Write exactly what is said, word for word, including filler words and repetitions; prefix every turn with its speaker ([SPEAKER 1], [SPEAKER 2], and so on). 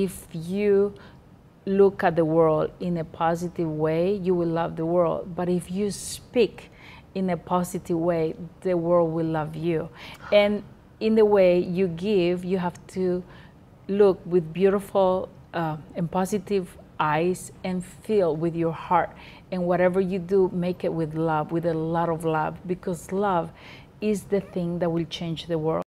[SPEAKER 1] if you look at the world in a positive way, you will love the world. But if you speak in a positive way, the world will love you. And in the way you give, you have to look with beautiful uh, and positive eyes and feel with your heart. And whatever you do, make it with love, with a lot of love, because love is the thing that will change the world.